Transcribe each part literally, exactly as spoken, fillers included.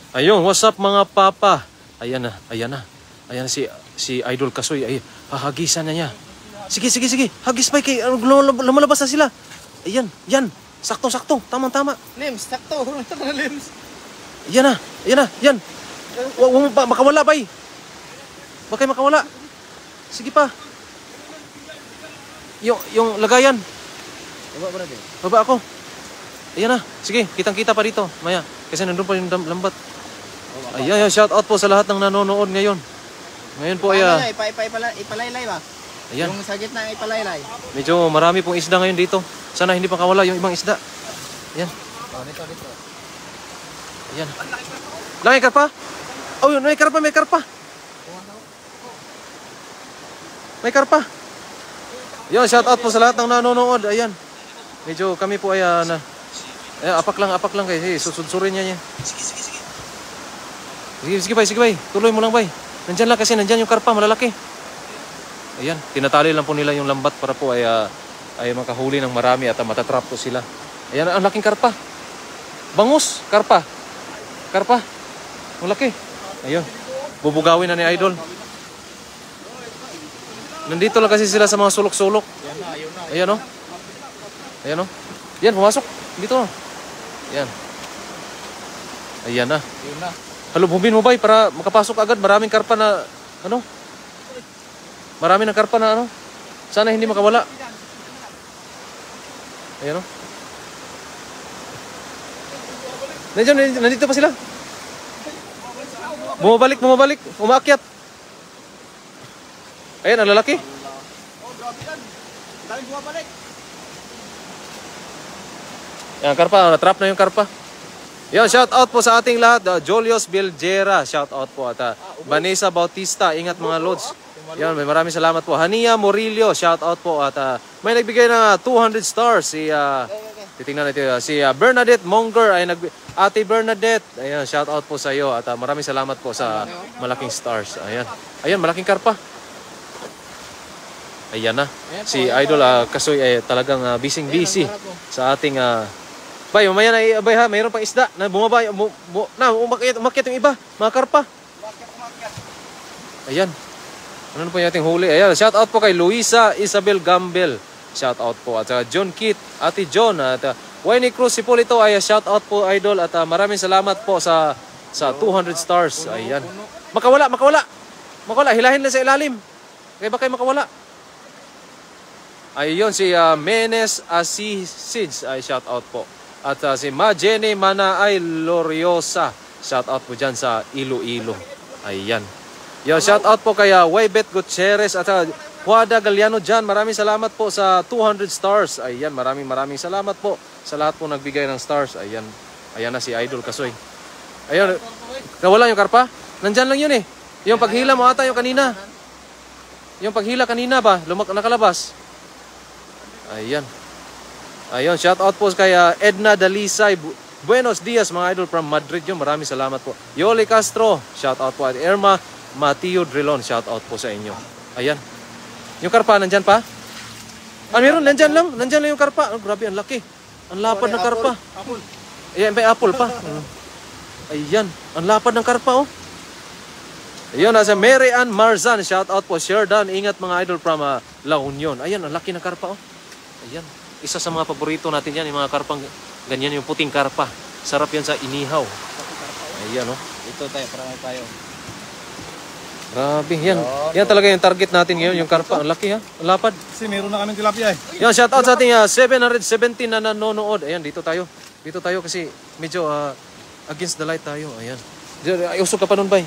Ayun, what's up mga papa? Ayan na, ayan na. Ayan na si, si Idol Kasoy. Ay, hahagisan na niya. Sige, sige, sige. Hagis pa kay lumalabas na sila. Ayan, yan. Sakto, sakto. Tamang-tama. Lims, sakto. Lims. Yan na, yan na, yan. Huwag mo pa, makawala bay. Huwag kayo makawala. Sige pa. Yung, yung lagayan. Baba ba natin? Baba ako. Ayan na. Sige, kitang-kita pa dito. Maya. Kasi nandun pa yung lambat. Ayan, ayan, shout out po sa lahat ng nanonood ngayon. Ngayon po ay... Uh, ipa, ipa, ipa, ipalaylay ba? Ayan. Yung sa gitna ipalaylay. Medyo marami pong isda ngayon dito. Sana hindi pa kawala yung ibang isda. Ayan. Oh, dito, dito. Ayan. Lang may karpa? Oh, yun, may karpa, may karpa. May karpa. Ayan, shout out po sa lahat ng nanonood. Ayan. Medyo kami po ay... Uh, na, ayan, apak lang, apak lang kayo. Hey, susudsurin niya niya. Sige, sige, sige. Sige, sige, bay, sige, bay. Tuloy mo lang, bay. Nandyan lang kasi, nandyan yung karpa, malalaki. Ayan, tinatali lang po nila yung lambat para po ay, uh, ay makahuli ng marami at uh, matatrap po sila. Ayan, ang laking karpa. Bangus, karpa. Karpa. Ang laki. Ayun. Bubugawin na ni Idol. Nandito lang kasi sila sa mga sulok-sulok. Ayan o. Ayan o. Yan, pumasok. Dito o. Ayan. Ayan na. Halubhubin mo ba para makapasok agad. Maraming karpa na, ano? Marami ng karpa na ano. Sana hindi makawala. Ayan o. Nandiyan, nandito pa sila. Bumabalik, bumabalik. Umaakyat. Ayan, ang lalaki. Oh, grabe yan. Daming bumabalik. Ayan, karpa. Natrap na yung karpa. Yan, shout out po sa ating lahat. Uh, Jolios Biljera, shout out po. At uh, Vanessa Bautista, ingat mga lods. Yan, may maraming salamat po. Hania Morillo, shout out po. At uh, may nagbigay ng uh, two hundred stars. Si, uh, titingnan natin, uh, si uh, Bernadette Monger, ay nag Ate Bernadette. Ayan, shout out po sa iyo. At uh, maraming salamat po sa malaking stars. Ayan, ayan, malaking karpa. Ayan na. Si Idol uh, Kasoy ay talagang uh, busy-busy sa ating... Uh, bay, mamaya na, bay ha, mayroon pang isda na bumaba, bu, bu, na umakyat, umakyat yung iba, mga karpa. Ayan. Ano po yung ating huli? Ayan, shout out po kay Luisa Isabel Gambel. Shout out po. At uh, John Kit, Ate John, at uh, Wayne Cruz Sipolito, ay uh, shout out po Idol. At uh, maraming salamat po sa sa two hundred stars. Ayan. Makawala, makawala. Makawala, hilahin lang sa ilalim. Kaya ba kayo makawala? Ayun, si uh, Menes Asisids, ay shout out po. At uh, si Ma Jenny Manaay Loriosa, shout out po dyan sa Iloilo. Ayan. Yo, shout out po kay uh, Waybet Gutierrez at uh, Juada Galiano dyan. Maraming salamat po sa two hundred stars. Ayan, maraming maraming salamat po sa lahat po nagbigay ng stars. Ayan. Ayan na si Idol Kasoy. Ayan. Nawala yung karpa? Nandyan lang yun eh. Yung paghila mo ata yung kanina. Yung paghila kanina ba? Lumak nakalabas. Ayan. Ayun, shout out po kay uh, Edna Dalisay. Buenos dias mga idol from Madrid yun. Maraming salamat po. Yoli Castro, shout out po. At Irma Mateo Drilon, shout out po sa inyo. Ayan. Yung karpa, nandyan pa? Ah, meron, nandyan lang. Nandyan lang yung karpa. Oh, grabe, ang laki. Ang lapad ng karpa. Apple. Ayan, may apple pa. Ayan, ang lapad ng karpa, oh. Ayun, nasa Mary Ann Marzan, shout out po. Sherdan, ingat mga idol from uh, La Union. Ayan, ang laki ng karpa, oh. Ayan. Isa sa mga paborito natin yan, yung mga karpang ganyan, yung puting karpa. Sarap yan sa inihaw. Ayan, oh. Ito tayo, para tayo. Grabe, yan. Yan talaga yung target natin ngayon, yung karpa. Ang laki, ha? Ang lapad. Kasi meron na kaming tilapia, eh. Yan, shout out sa ating uh, seven hundred seventeen na nanonood. Ayan, dito tayo. Dito tayo kasi medyo uh, against the light tayo. Ayan. Ay, usok ka pa nun, bay.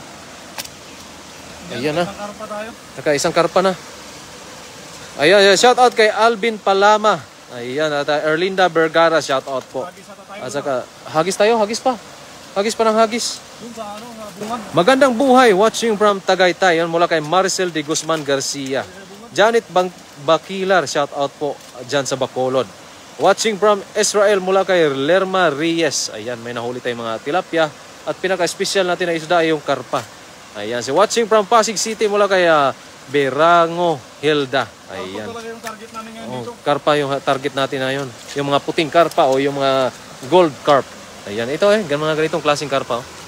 Ayan na. Naka isang karpa na. Ayan, ayan, shout out kay Alvin Palama. Ayan, at uh, Erlinda Vergara, shout out po. At saka, hagis tayo, hagis pa. Hagis pa ng hagis. Magandang buhay, watching from Tagaytay. Yan mula kay Maricel de Guzman Garcia. Janet Bang Bakilar, shout out po dyan sa Bacolod. Watching from Israel mula kay Lerma Reyes. Ayan, may nahuli tayong mga tilapia. At pinaka-special natin na isda ay yung karpa. Ayan, si watching from Pasig City mula kay uh, Berango Hilda. Ayan. Oh, karpa yung target natin na yun. Yung mga puting karpa o yung mga gold carp. Ayan, ito eh, gan mga ganitong klaseng karpa. Oh.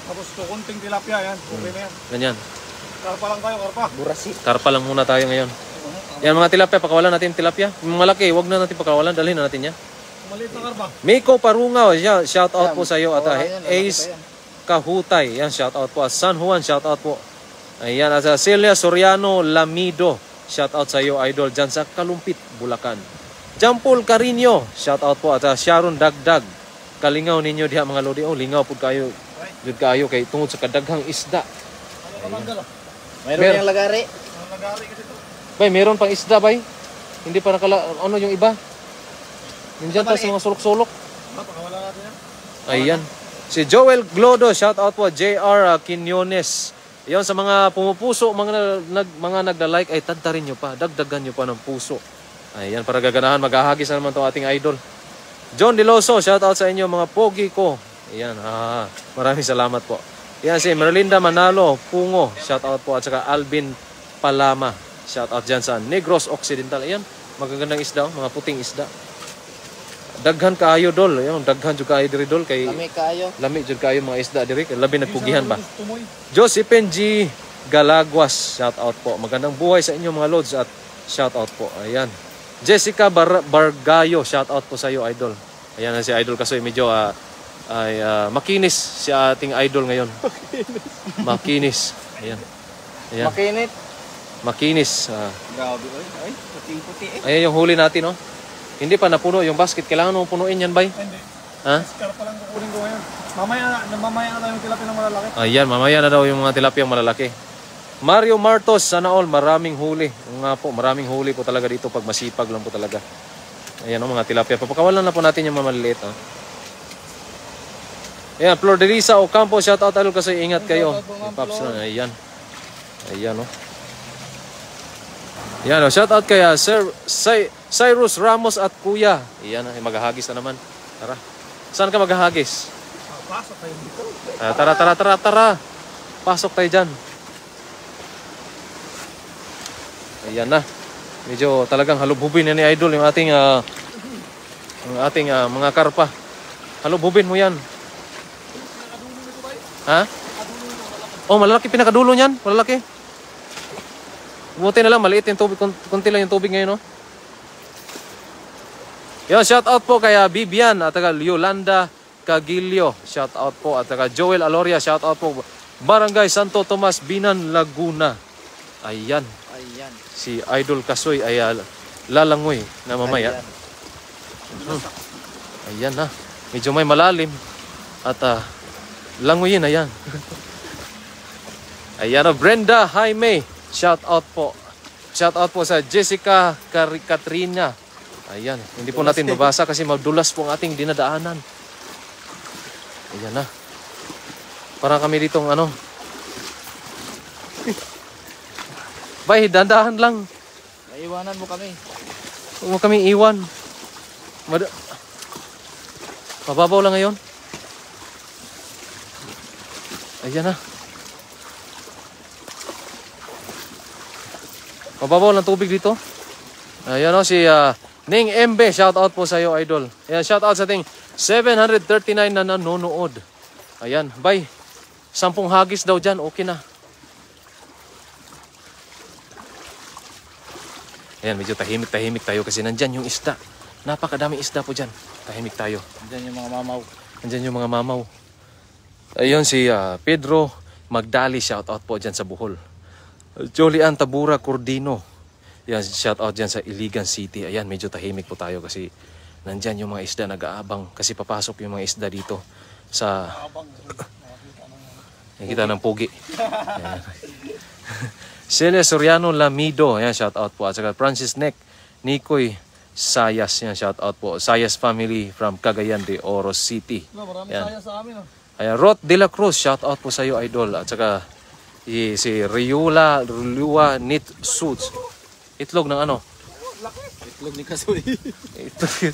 Tapos kukunting tilapia yan. Okay na yan. Ganyan. Karpa lang tayo, karpa. Burasi. Karpa lang muna tayo ngayon. Yan mga tilapia, pakawalan natin yung tilapia. Yung malaki, wag na natin pakawalan, dalhin na natin yan. Maliit na karpa. Miko Parungaw, yeah, shout out po sa iyo. At uh, Ayan, Ace Kahutay, yan, shout out po. At San Juan, shout out po. Ayan, at uh, Celia Soriano Lamido, shout out sa iyo, idol, dyan sa Kalumpit, Bulacan. Jampol Carino, shout out po. At uh, Sharon Dagdag, kalingaw ninyo diha mga lodi. Oh, lingaw po kayo. Dud kayo kay tungod sa kadaghang isda. Mayroon Mer- yung lagari. Ang lagari kasi ito. Bay, meron pang isda, bay. Hindi pa nakala ano yung iba. Nandiyan pa sa mga sulok-sulok. Pakawala natin yan. Ayan. Si Joel Glodo, shout out po. J R Quinones. Ayan, sa mga pumupuso, mga nag mga nagda-like ay tadtarin nyo pa. Dagdagan nyo pa ng puso. Ayan, para gaganahan, maghahagis na naman 'tong ating idol. John Diloso, shout out sa inyo mga pogi ko. Ayan, ha, maraming salamat po. Ayan si Merlinda Manalo, Pungo, shout out po. At saka Alvin Palama, shout out dyan sa Negros Occidental. Ayan, magagandang isda, mga puting isda. Daghan kaayo dol, ayan, daghan jud kaayo diri dol kay Lami kayo. lami jud kaayo mga isda diri, labi nagpugihan ba. Josephine G Galagwas, shout out po. Magandang buhay sa inyo mga lods at shout out po. Ayan. Jessica Bar Bargayo, shout out po sa iyo, idol. Ayan na si Idol Kasoy, medyo uh, ay uh, makinis si ating idol ngayon. Makinis. Ayan. Ayan. Makinit. Makinis. Uh, Grabe, oy. Ay, puting-puti eh. ayan yung huli natin, no? Hindi pa napuno yung basket. Kailangan mo punuin yan, bay? Hindi. Ha? Karpa lang kukunin ko ngayon. Mamaya na, mamaya na tayo yung tilapia ng malalaki. Ayan, mamaya na daw yung mga tilapiyang malalaki. Mario Martos, sana all, maraming huli. Nga po, maraming huli po talaga dito pag masipag lang po talaga. Ayan o, mga tilapia. Papakawalan na po natin yung mga maliliit. Oh. Ayan, Flor de Risa Ocampo, shout out idol kasi ingat kayo. Pops na, ayan. Ayan o. Oh. Ayan o, shout out kaya Sir Cy Cyrus Ramos at Kuya. Ayan, ay maghahagis na naman. Tara. Saan ka maghahagis? Pasok tayo dito. Ah, tara, tara, tara, tara. Pasok tayo dyan. Ayan na. Medyo talagang halubhubin na ni Idol yung ating uh, yung ating uh, mga karpa. Halubhubin mo yan. Ha? Oh, malalaki pinakadulo niyan. Malalaki. Buti na lang, maliit yung tubig. Kunti lang yung tubig ngayon, no? Yo, shout out po kay uh, Bibian at saka Yolanda Cagilio. Shout out po. At saka Joel Aloria. Shout out po. Barangay Santo Tomas, Binan, Laguna. Ayan. Ayan. Si Idol Kasoy ay uh, lalangoy na mamaya. Ayan. Hmm. Ayan na. Medyo may malalim. At uh, langoyin, ayan. Ayan o, Brenda Jaime. Shout out po. Shout out po sa Jessica Car Katrina. Ayan. Hindi po natin mabasa kasi madulas po ang ating dinadaanan. Ayan na. Parang kami ditong ano. Bay, dandahan lang. Naiwanan mo kami. Huwag mo kaming iwan. Mad Mababaw lang ngayon. Ayan na. Mababaw lang tubig dito. Ayan o si uh, Ning Embe. Shout out po sa iyo, Idol. Ayan, shout out sa ating seven hundred thirty-nine na nanonood. Ayan, bay. Sampung hagis daw dyan. Okay na. Ayan, medyo tahimik-tahimik tayo kasi nandyan yung isda. Napakadaming isda po dyan. Tahimik tayo. Diyan yung mga mamaw. Nandyan yung mga mamaw. Ayun si uh, Pedro Magdali. Shout out po dyan sa Bohol. Jolian Tabura Cordino. Yan, shout out dyan sa Iligan City. Ayan, medyo tahimik po tayo kasi nandyan yung mga isda nag-aabang. Kasi papasok yung mga isda dito sa... Nakikita ng pugi. Ayan. Celia Soriano Lamido. Ayan, shout out po. At saka Francis Neck, Nikoy Sayas. Ayan, shout out po. Sayas family from Cagayan de Oro City. No, marami Ayan. saya sa amin. Oh. Ayan, Rot de la Cruz. Shout out po sa iyo, Idol. At saka i, si Riula Rulua Knit Suits. Itlog ng ano? Itlog ni Kasoy. Itlog.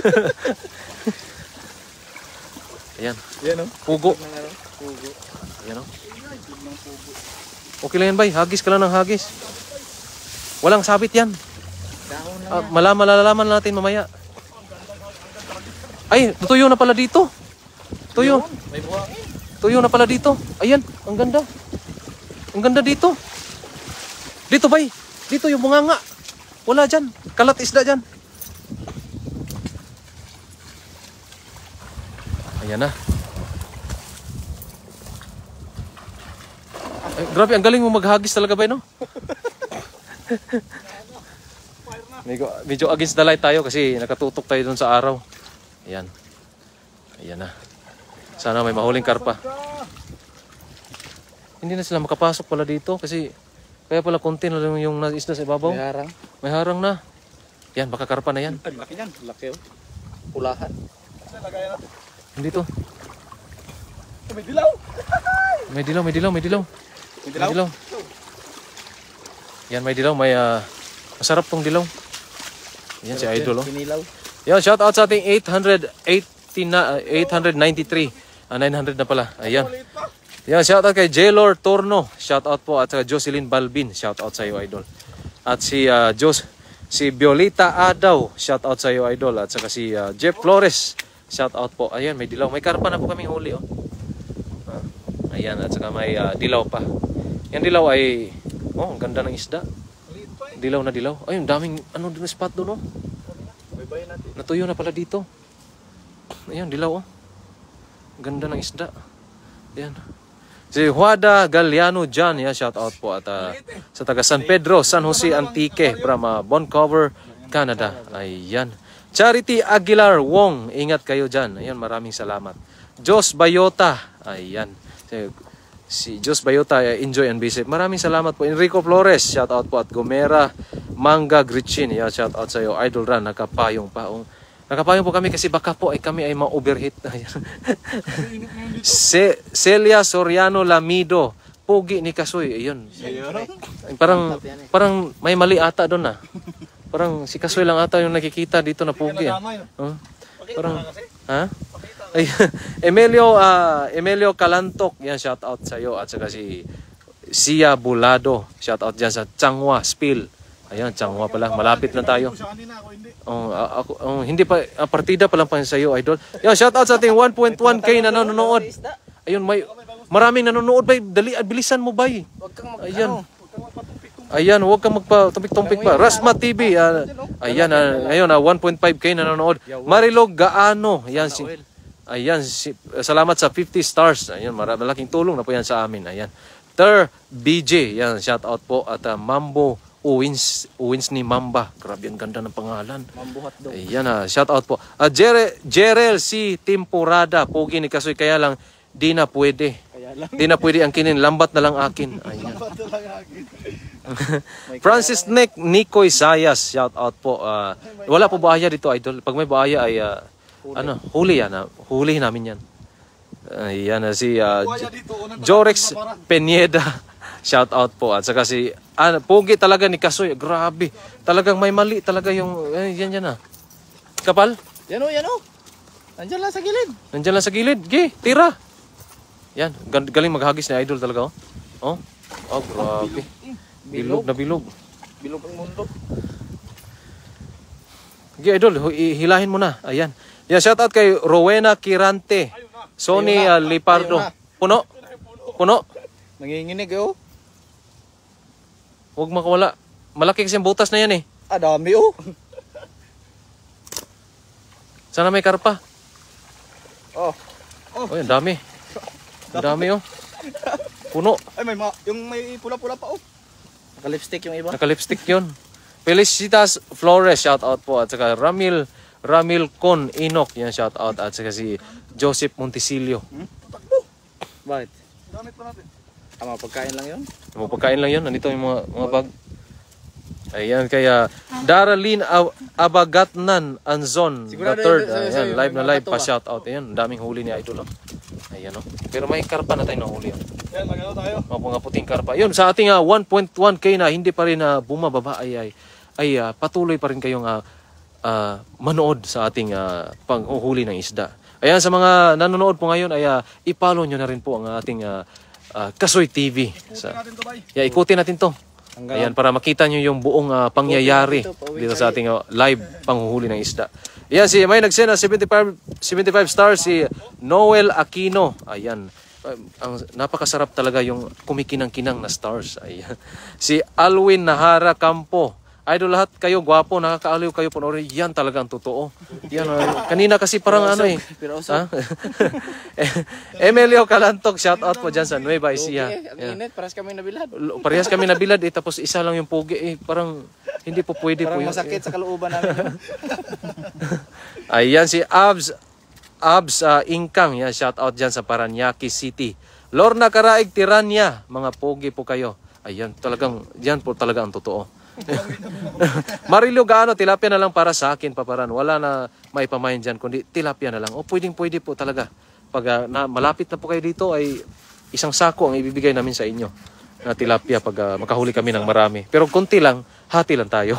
Ayan. Yan o. Pugo. Pugo. Ayan o. Okay lang yan, bay. Hagis ka lang ng hagis. Walang sabit yan. Dahon lang Ah, malaman, malalaman natin mamaya. Ay, tutuyo na pala dito. Tuyo. May buhangin. Tuyo na pala dito. Ayan, ang ganda. Ang ganda dito. Dito bay. Dito yung bunganga. Wala dyan. Kalat isda dyan. Ayan na. Ay, grabe, ang galing mo maghagis talaga bay, no? medyo, medyo against the light tayo kasi nakatutok tayo dun sa araw. Ayan. Ayan na. Sana may mahuling karpa. Hindi na sila makapasok pala dito kasi kaya pala konti na lang yung isda sa ibabaw. May harang. May harang na. Yan, baka karpa na yan. Ay, laki yan. Laki oh. Pulahan. Hindi to. May dilaw. May dilaw, may dilaw, may dilaw. May dilaw? May dilaw. Yan, may dilaw. May uh, masarap tong dilaw. Yan si Idol, oh. Pinilaw. Yan, shout out sa ating eight eighty na, eight ninety-three. Ah, nine hundred na pala. Ayan. Yan, shout out kay Jaylor Torno. Shout out po. At saka Jocelyn Balbin. Shout out sa iyo, Idol. At si uh, Jos, si Violeta Adaw. Shout out sa iyo, Idol. At saka si uh, Jeff Flores. Shout out po. Ayan, may dilaw. May karpa na po kaming huli, oh. Ah, ayan, at saka may uh, dilaw pa. Yan dilaw ay, oh, ang ganda ng isda. Dilaw na dilaw. Ay, ang daming, ano din spot doon, oh. Natuyo na pala dito. Ayan, dilaw, oh. Ganda ng isda. Ayan. Si Juada Galiano John, yeah, shout out po. At uh, sa taga San Pedro, San Jose Antique, from uh, Vancouver, Canada. Ayan. Charity Aguilar Wong, ingat kayo dyan. Ayan, maraming salamat. Jos Bayota, ayan. Si, si Jos Bayota, enjoy and be safe. Maraming salamat po. Enrico Flores, shout out po. At Gomera Manga Gritchin, yeah, shout out sa iyo. Idol Ran, nakapayong pa. Oh. Nakapayong po kami kasi baka po ay kami ay ma-overheat. Se Celia Soriano Lamido, Pugi ni Kasoy, ayun. Parang parang may mali ata doon na. Parang si Kasoy lang ata yung nakikita dito na Pugi. Uh, parang ha? Ay, Emilio uh, Emilio Calantok, yan, shout out sa iyo. At saka si Sia Bulado, shout out diyan sa Changwa Spill. Ayan, Changwa pala, malapit na tayo. Oh, ako, oh, hindi pa, uh, partida pa lang pa sa iyo, Idol. Yan, shout out sa ating one point one K na nanonood. Ayun, may maraming nanonood, bay. Dali, bilisan mo, bay. Ayan. Ayan, huwag kang magpa-tumpik-tumpik pa. Rasma T V. Uh, ayan, uh, ayun, uh, one point five K na nanonood. Marilog Gaano. Ayan, si, ayan, si, uh, salamat sa fifty stars. Ayan, malaking tulong na po yan sa amin. Ayan. Ter B J. Yan, shout out po. At uh, Mambo Uwins, Uwins ni Mamba. Grabe, ang ganda ng pangalan. Mambuhat daw. Ayan, uh, shout out po. Uh, Jere, Jerel si Temporada. Pugi ni Kasoy, kaya lang di na pwede. Kaya lang. Di na pwede ang kinin. Lambat na lang akin. Ayan. Francis Nick Nicoy Sayas, shout out po. Uh, wala po baaya dito, Idol. Pag may baaya ay uh, huli. ano, huli yan. Uh, huli namin yan. Ayan, uh, si uh, Jorex Peñeda. Shout out po. At saka si ah, Pugi talaga ni Kasoy. Grabe. Talagang may mali talaga yung eh, yan yan ah. Kapal? Yan o, yan o. Nandiyan lang sa gilid. Nandiyan lang sa gilid. Gi, tira. Yan, galing maghagis ni Idol talaga, oh. Oh, oh grabe. Bilog na bilog. Bilog ang mundo. Gi, Idol, hilahin mo na. Ayan. Yan, shout out kay Rowena Kirante. Sony uh, Lipardo. Puno. Puno. Nanginginig eh, oh. Huwag makawala. Malaki kasi yung butas na yan eh. Ah, dami oh. Sana may karpa. Oh. Oh, ang dami. Ang dami oh. Puno. Ay, may ma yung may pula-pula pa oh. Naka-lipstick yung iba. Naka-lipstick yun. Felicitas Flores, shout out po. At saka Ramil, Ramil Con Inok, yan shout out. At saka si Joseph Montisilio. Hmm? Takbo. Bakit? Gamit pa natin. Ah, mga pagkain lang yun? Mga pagkain lang yun. Nandito yung mga, mga bag. Ayan, kaya Daralyn Abagatnan Anzon, the third. Ayan, live na live pa shout out. Ayan, daming huli ni Idol. Ayan, oh. Pero may karpa na tayo na huli. Oh. Yan, magano tayo. Mga mga puting karpa. Yun, sa ating uh, one point one K na hindi pa rin uh, bumababa ay, ay, ay uh, patuloy pa rin kayong uh, uh, manood sa ating uh, panghuhuli ng isda. Ayan, sa mga nanonood po ngayon ay uh, i-follow nyo na rin po ang ating uh, uh, Kasoy T V. Sa, natin to, bay. yeah, ikutin natin to. Ayan, para makita nyo yung buong uh, pangyayari dito sa ating uh, live panghuhuli ng isda. Ayan, si may nagsend na seventy-five, seventy-five stars si Noel Aquino. Ayan. Uh, ang napakasarap talaga yung kumikinang-kinang na stars. Ayan. Si Alwin Nahara Campo. Idol, lahat kayo gwapo, nakakaaliw kayo panoorin. Yan talaga ang totoo. Yan, uh, kanina kasi parang ano eh. Ha? Emilio Calantok, shout out po dyan sa Nueva Ecija. Okay, ang init, parehas kami nabilad. Parehas kami nabilad eh, tapos isa lang yung pugi eh. Parang hindi po pwede Parang po. masakit sa kalooban namin. Ayan si Abs Abs uh, Ingkang, yan, shout out dyan sa Paranaque City. Lorna Karaig Tiranya, mga pogi po kayo. Ayan, talagang, yan po talaga ang totoo. Marilio Gaano, tilapia na lang para sa akin, paparan. Wala na maipamain dyan, kundi tilapia na lang. O pwedeng pwede po talaga. Pag uh, na, malapit na po kayo dito, ay isang sako ang ibibigay namin sa inyo na tilapia pag uh, makahuli kami ng marami. Pero konti lang, hati lang tayo.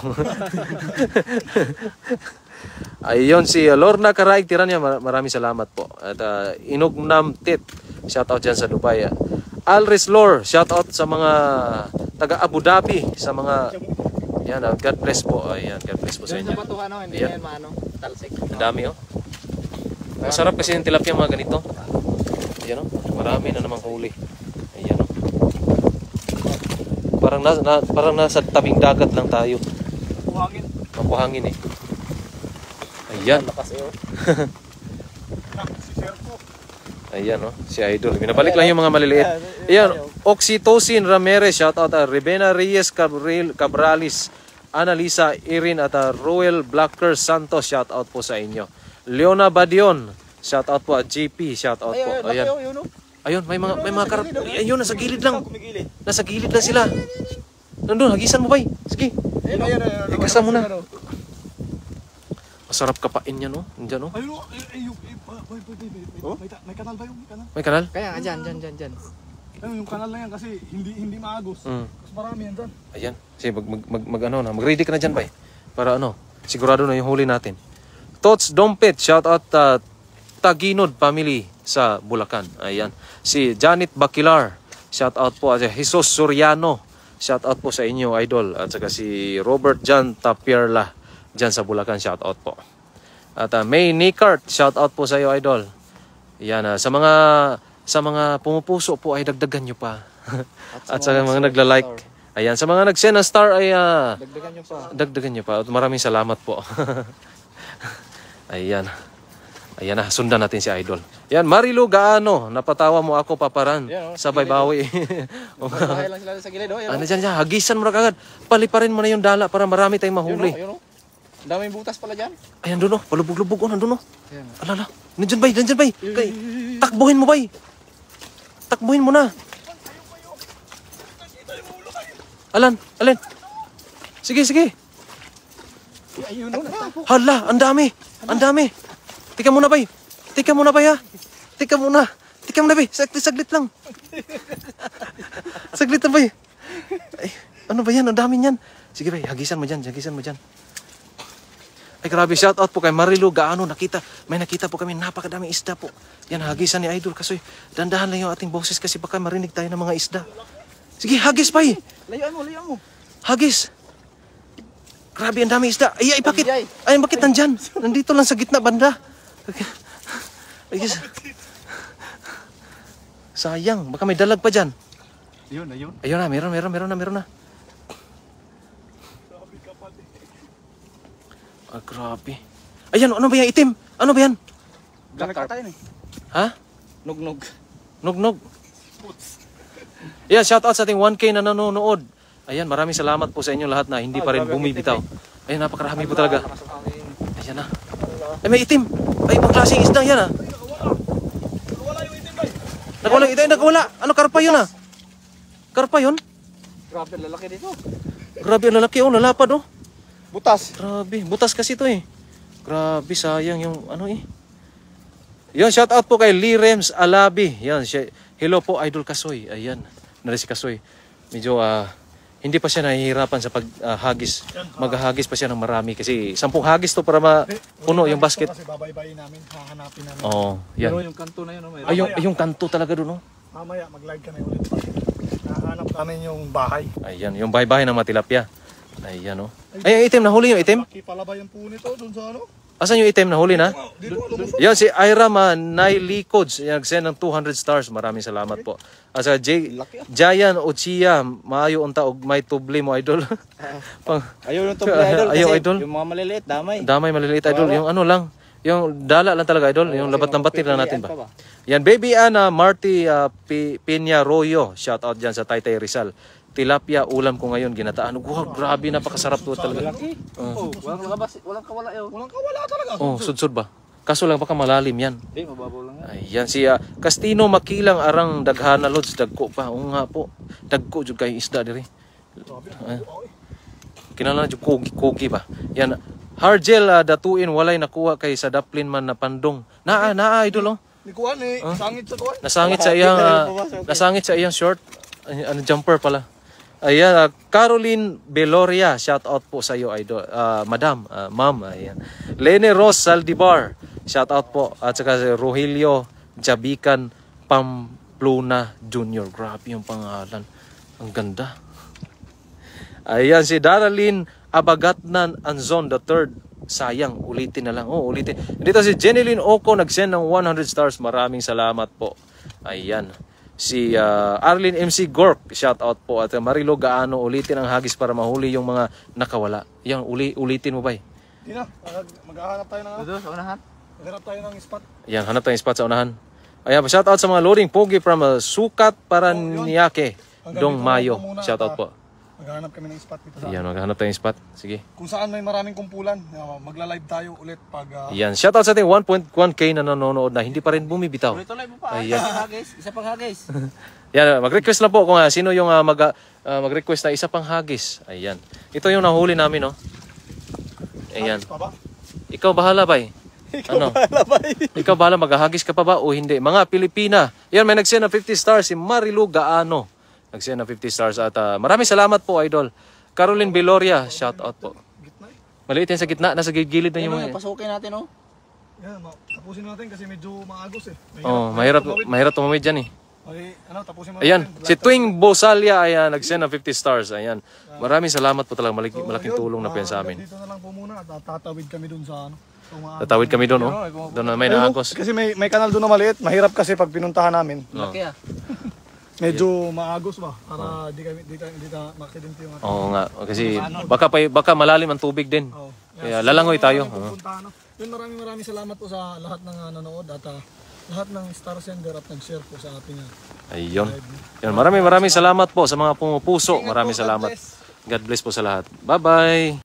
Ayun si Lorna Karaig Tiranya, maraming salamat po. At uh, Inugnam Tit, shout out dyan sa Dubai. Alris Lor, shout out sa mga taga Abu Dhabi, sa mga yan, uh, God bless po. Ayan, God bless po sa inyo. Sa batuhan, no? Hindi Ayan. yan maano, talsik. Ang dami oh. Masarap kasi yung tilapia mga ganito. Ayan oh, marami na namang huli. Ayan oh. Parang na, na, parang nasa tabing dagat lang tayo. Buhangin. Mapuhangin eh. Ayan. Lakas eh, oh. Si Serpo. Ayan oh, si Idol. Binabalik lang yung mga maliliit. Ayan, Oxytocin Ramirez, shout out uh, Rebena Reyes Cabril, Cabralis, Annalisa Irin at uh, Roel Blacker Santos, shout out po sa inyo. Leona Badion, shout out po at J P, shout out po. Ayan. Ayun, may mga may mga karap. Ayun, nasa gilid lang. Nasa gilid lang sila. Nandun, hagisan mo bay. Sige. Ayun, ayun, ayun. Higasa mo na. Masarap kapain yan, no? Nandiyan, no? Ayun, ayun, ayun. Boy, boy, boy, boy. May, may kanal ba yung may kanal? May kanal? Kaya nga, dyan, dyan, dyan, dyan. Ayun, yung kanal na yan kasi hindi hindi maagos. Mm. Mas marami yan dyan. Ayan. Sige, mag, mag, mag, mag ano na. Mag-ready ka na dyan, bay. Para ano, sigurado na yung huli natin. Tots Dompet, shout out uh, Taginod family sa Bulacan. Ayan. Si Janet Bakilar, shout out po. At Jesus Soriano, shout out po sa inyo, idol. At saka si Robert Jan Tapierla, dyan sa Bulacan, shout out po. At uh, May Nicart, shout out po sa iyo, idol. Yan, uh, sa mga sa mga pumupuso po ay dagdagan nyo pa. At sa mga, mga nagla-like. Ayan, sa mga nag-send ng star ay uh, Dagdagan nyo pa. dagdagan nyo pa. At maraming salamat po. Ayan. Ayan na, sundan natin si idol. Yan, Marilu Gaano, napatawa mo ako, paparan. Yan, oh, Sabay bawi. Bahay lang sila sa gilid, oh. Yan, Ano dyan dyan, hagisan mo na kagad. Paliparin mo na yung dala para marami tayong mahuli. Yun, oh, yun, oh. Ang daming butas pala dyan. Ayan doon, oh. Palubog-lubog, oh, nandun, oh. Ayan. Alala, nandyan bay, nandyan bay. Kay, takbuhin mo bay. Takbuhin mo na. Alan, Alan. Sige, sige. Ayun, oh, nagtapo. Hala, ang dami. Ang dami. Tika muna bay. Tika muna bay ha. Tika muna. Tika muna bay. Saglit, saglit lang. Saglit lang bay. Ay, ano ba yan? Ang dami niyan. Sige bay, hagisan mo dyan. Hagisan mo dyan. Ay grabe, shout out po kay Marilu Gaano. Nakita, may nakita po kami, napakadaming isda po. Yan, hagisan ni Idol. Kasoy, dandahan lang yung ating boses kasi baka marinig tayo ng mga isda. Sige, hagis pa eh. Layuan mo, layuan mo. Hagis. Grabe, ang dami isda. Ay, ay, bakit? Ay, Ay, bakit nandyan? Nandito lang sa gitna banda. Ay, yes. Sayang, baka may dalag pa dyan. Ayun, ayun. Ayun na, meron, meron, meron na, meron na. Ah, grabe. Ayan, ano ba yan? Itim? Ano ba yan? Black carp. Ha? Nugnog. Nugnog. Yeah, shout out sa ating one K na nanonood. Ayan, maraming salamat po sa inyo lahat na hindi pa rin bumibitaw. Ayan, napakarami po talaga. Ayan na. Ay, may itim. Ay, ibang klaseng isda yan ah. Nagwala yung itim. Nagwala. Ano, karpa yun ah? Karpa yun? Grabe, lalaki dito. Grabe ang lalaki oh, lalapad oh. Butas. Grabe, butas kasi to eh. Grabe, sayang yung ano eh. Yan, shout out po kay Lee Rems Alabi. Yan, siya, hello po, Idol Kasoy. Ayan, nari si Kasoy. Medyo uh, hindi pa siya nahihirapan sa paghagis. Uh, Maghahagis pa siya ng marami kasi sampung hagis to para mapuno yung basket. Kasi babaybayin namin, hahanapin namin. Oo, oh, yan. Pero yung kanto na yun, oh, may Ay, yung, yung kanto talaga doon oh. Mamaya, mag-live ka na ulit. Hahanap namin yung bahay. Ayan, yung bahay-bahay ng matilapia. Ayan oh. Ay, yung itim, nahuli yung itim? Laki pala ba yung po nito doon sa ano? Asan yung item na huli na? Dito, lumusot. Yan, si Ira Manay Likods. Yan, nag-send ng two hundred stars. Maraming salamat po. At sa J- Jayan Ochia, maayo unta og may tubli mo, idol. Pang, Ayaw yung tuloy idol. Ayaw, kasi idol. Yung mga maliliit, damay. damay maliliit, idol. Yung ano lang, yung dala lang talaga, idol. Yung labat ng batir na natin ba? Yan, baby Ana Marty uh, P- Piña Royo. Shout out dyan sa Taytay Rizal. Tilapia ulam ko ngayon ginataan. Wow, grabe, napakasarap to talaga. Oh, walang labas, walang kawala yun. Walang kawala talaga. Oh, sudsud ba? Kaso lang baka malalim yan. Hindi, mababaw lang yan. Ayan siya. Castino Makilang arang daghana lods dagko pa. Oo nga po. Dagko jud kay isda diri. Ay. Kinahanglan jud kogi kogi ba. Yan. Hargel uh, datuin walay nakuha kay sa daplin man na pandong. Naa naa idol oh. Ni kuan eh, sangit sa kuan. Nasangit sa iyang uh, nasangit sa iyang short. Ay, ano jumper pala. Ayan, uh, Caroline Beloria, shout out po sa iyo idol. Uh, madam, uh, ma'am, ayan. Lene Ross Saldivar, shout out po. At saka si Rogelio Jabican Pamplona Junior Grabe yung pangalan. Ang ganda. Ayan, si Daralyn Abagatnan Anzon the third. Sayang, ulitin na lang. Oh, ulitin. Dito si Jeneline Oko nag-send ng one hundred stars. Maraming salamat po. Ayan. Si uh, Arlene M C Gork, shout out po. At uh, Marilo Gaano, ulitin ang hagis para mahuli yung mga nakawala. Yan, uli, ulitin mo ba eh? Di na, mag- maghahanap tayo ng ano? Doon, sa unahan. Maghanap tayo ng spot. Yan, hanap tayong spot sa unahan. Ayan, shout out sa mga loading pogi from uh, Sukat Paranaque, Hanggang Dong dito Mayo. lang po muna Shout at, out ah, po. Maghahanap kami ng spot dito sa Yan, maghanap tayong spot. Sige. kung saan may maraming kumpulan. Uh, magla-live tayo ulit pag uh, Yan, shout out sa ating one point one K na nanonood na hindi pa rin bumibitaw. Tuloy-tuloy mo pa. Ayan. Isa pang hagis. Isa pang hagis. Yan, mag-request na po kung uh, sino yung uh, mag, uh, mag-request na isa pang hagis. Ayan. Ito yung nahuli namin, no? Ayan. pa ba? Ikaw bahala ba eh? Ano? Ikaw bahala, maghahagis ka pa ba o hindi? Mga Pilipina. Yan, may nag-send ng fifty stars si Marilu Gaano. Nag-send ng fifty stars at uh, maraming salamat po, idol. Caroline Beloria, shout out po. Gitna eh. Maliit yan sa gitna, nasa gilid na yung Ano, mga... pasukin natin, oh. Yan, ma- tapusin natin kasi medyo maagos eh. Oh, mahirap, tumawid. mahirap tumawid dyan eh. Okay, ano, tapusin mo Ayan, natin. si Twing Bosalia, ayan, nag-send ng fifty stars. Ayan. Maraming salamat po talaga, malaki, malaking yun, tulong na po yan sa ah, amin. Dito na lang po muna at tatawid kami dun sa ano. tumaas. Tatawid kami doon, oh. Doon na may Ayun, naagos. Kasi may may kanal doon na maliit. Mahirap kasi pag pinuntahan namin. Oh. Laki ah. Medyo maagos ba para di kami di tayo di tayo maksidente yung ating. Oo nga, kasi baka pa, baka malalim ang tubig din. Oo. Kaya lalangoy tayo. Maraming Oo. pupuntahan, no? Yun, maraming maraming salamat po sa lahat ng uh, nanonood at uh, lahat ng star sender at nag-share po sa ating uh, Ayun. Yan, maraming maraming salamat po sa mga pumupuso. Maraming salamat. God bless po sa lahat. Bye-bye.